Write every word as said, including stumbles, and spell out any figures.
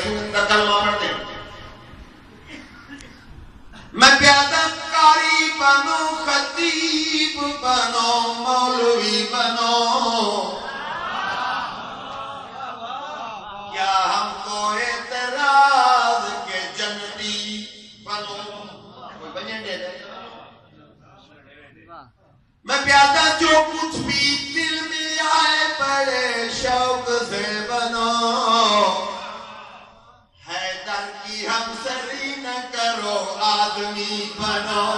रसूल का कलमा पढ़ते मैं प्यादा कारी बनो, खतीब बनो, मौलवी बनो, क्या हमको एतराज के जन्नती बनो। कोई बने दे दे मैं प्यादा जो कुछ भी दिल में आए बड़े शौक से बनो, हैदर की हम सरी न करो आदमी बनो।